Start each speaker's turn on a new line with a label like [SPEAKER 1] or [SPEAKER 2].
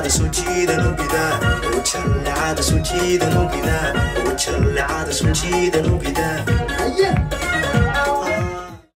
[SPEAKER 1] 的手机的努比的，我抢俩的手机的努比的，我抢俩的手机的努比的。哎呀！